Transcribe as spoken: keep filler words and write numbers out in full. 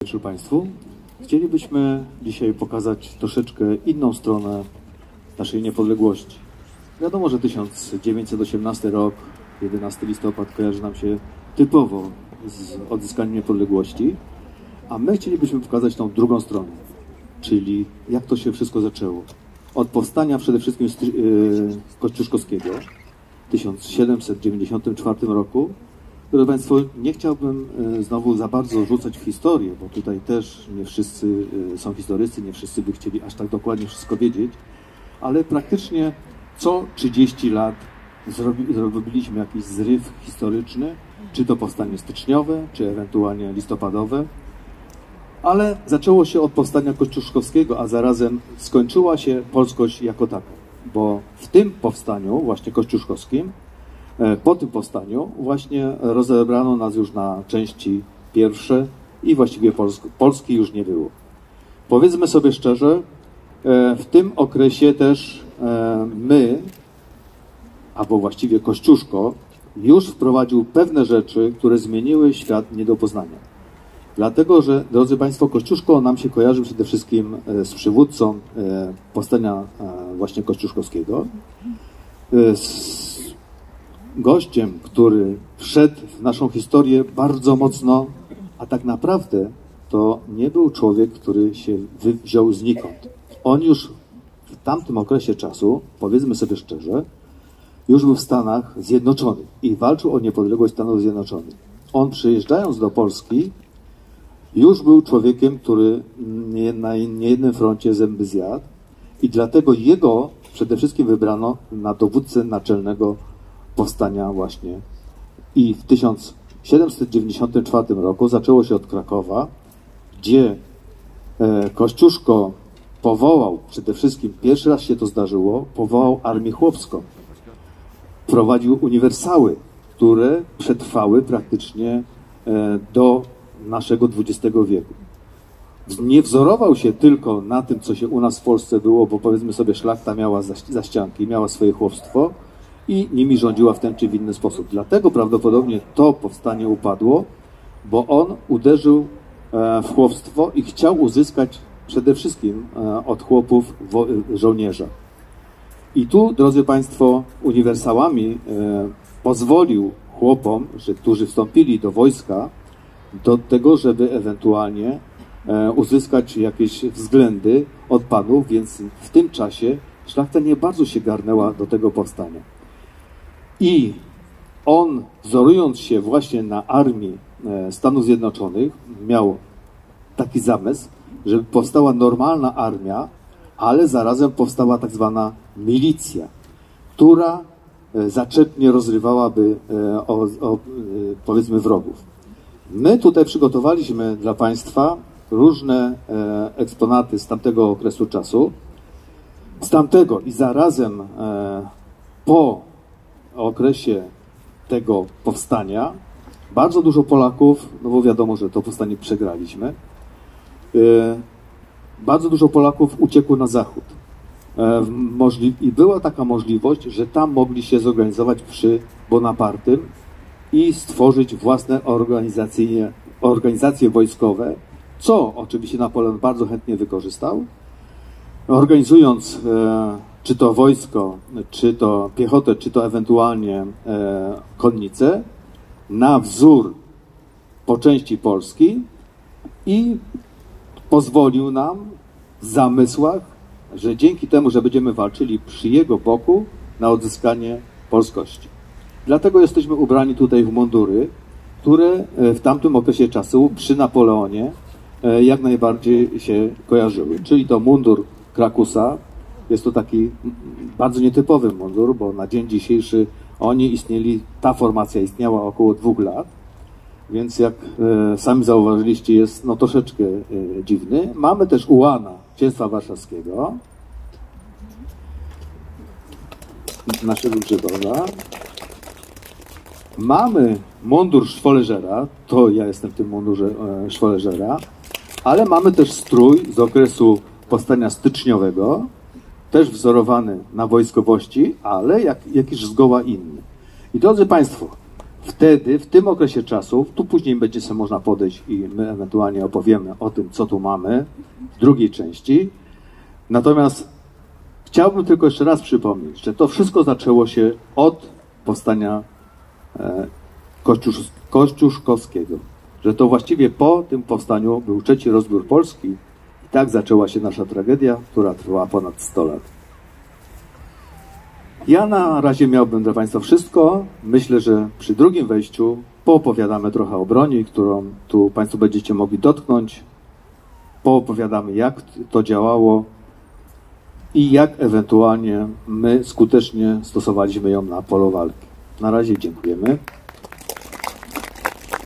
Dzień dobry Państwu. Chcielibyśmy dzisiaj pokazać troszeczkę inną stronę naszej niepodległości. Wiadomo, że tysiąc dziewięćset osiemnasty rok, jedenastego listopada kojarzy nam się typowo z odzyskaniem niepodległości, a my chcielibyśmy pokazać tą drugą stronę, czyli jak to się wszystko zaczęło. Od powstania przede wszystkim kościuszkowskiego w tysiąc siedemset dziewięćdziesiątym czwartym roku. Drodzy Państwo, nie chciałbym znowu za bardzo rzucać w historię, bo tutaj też nie wszyscy są historycy, nie wszyscy by chcieli aż tak dokładnie wszystko wiedzieć, ale praktycznie co trzydzieści lat zrobi, zrobiliśmy jakiś zryw historyczny, czy to powstanie styczniowe, czy ewentualnie listopadowe, ale zaczęło się od powstania kościuszkowskiego, a zarazem skończyła się polskość jako taka, bo w tym powstaniu, właśnie kościuszkowskim, po tym powstaniu właśnie rozebrano nas już na części pierwsze i właściwie Polsk Polski już nie było. Powiedzmy sobie szczerze, w tym okresie też my, albo właściwie Kościuszko, już wprowadził pewne rzeczy, które zmieniły świat nie do poznania. Dlatego, że, drodzy Państwo, Kościuszko nam się kojarzy przede wszystkim z przywódcą powstania właśnie kościuszkowskiego, z gościem, który wszedł w naszą historię bardzo mocno, a tak naprawdę to nie był człowiek, który się wziął znikąd. On już w tamtym okresie czasu, powiedzmy sobie szczerze, już był w Stanach Zjednoczonych i walczył o niepodległość Stanów Zjednoczonych. On, przyjeżdżając do Polski, już był człowiekiem, który na niejednym froncie zęby zjadł i dlatego jego przede wszystkim wybrano na dowódcę naczelnego powstania właśnie. I w tysiąc siedemset dziewięćdziesiątym czwartym roku zaczęło się od Krakowa, gdzie Kościuszko powołał, przede wszystkim pierwszy raz się to zdarzyło, powołał Armię Chłopską. Prowadził uniwersały, które przetrwały praktycznie do naszego dwudziestego wieku. Nie wzorował się tylko na tym, co się u nas w Polsce było, bo powiedzmy sobie szlachta miała zaścianki, miała swoje chłopstwo i nimi rządziła w ten czy w inny sposób. Dlatego prawdopodobnie to powstanie upadło, bo on uderzył w chłopstwo i chciał uzyskać przede wszystkim od chłopów żołnierza. I tu, drodzy Państwo, uniwersałami pozwolił chłopom, że, którzy wstąpili do wojska, do tego, żeby ewentualnie uzyskać jakieś względy od panów, więc w tym czasie szlachta nie bardzo się garnęła do tego powstania. I on, wzorując się właśnie na armii Stanów Zjednoczonych, miał taki zamysł, żeby powstała normalna armia, ale zarazem powstała tak zwana milicja, która zaczepnie rozrywałaby o, o, powiedzmy wrogów. My tutaj przygotowaliśmy dla Państwa różne eksponaty z tamtego okresu czasu, z tamtego i zarazem po okresie tego powstania bardzo dużo Polaków, no bo wiadomo, że to powstanie przegraliśmy, bardzo dużo Polaków uciekło na zachód. I była taka możliwość, że tam mogli się zorganizować przy Bonapartym i stworzyć własne organizacje, organizacje wojskowe, co oczywiście Napoleon bardzo chętnie wykorzystał, organizując czy to wojsko, czy to piechotę, czy to ewentualnie e, konnicę na wzór po części Polski i pozwolił nam w zamysłach, że dzięki temu, że będziemy walczyli przy jego boku na odzyskanie polskości. Dlatego jesteśmy ubrani tutaj w mundury, które w tamtym okresie czasu przy Napoleonie e, jak najbardziej się kojarzyły. Czyli to mundur Krakusa. Jest to taki bardzo nietypowy mundur, bo na dzień dzisiejszy oni istnieli, ta formacja istniała około dwóch lat, więc jak e, sami zauważyliście, jest no troszeczkę e, dziwny. Mamy też ułana Księstwa Warszawskiego, naszego Grzegorza. Mamy mundur szwoleżera, to ja jestem w tym mundurze e, szwoleżera, ale mamy też strój z okresu powstania styczniowego, też wzorowany na wojskowości, ale jak, jakiś zgoła inny. I drodzy Państwo, wtedy, w tym okresie czasu, tu później będzie sobie można podejść i my ewentualnie opowiemy o tym, co tu mamy w drugiej części. Natomiast chciałbym tylko jeszcze raz przypomnieć, że to wszystko zaczęło się od powstania e, Kościusz, Kościuszkowskiego. Że to właściwie po tym powstaniu był trzeci rozbiór Polski i tak zaczęła się nasza tragedia, która trwała ponad sto lat. Ja na razie miałbym dla Państwa wszystko. Myślę, że przy drugim wejściu poopowiadamy trochę o broni, którą tu Państwo będziecie mogli dotknąć. Poopowiadamy, jak to działało i jak ewentualnie my skutecznie stosowaliśmy ją na polu walki. Na razie dziękujemy.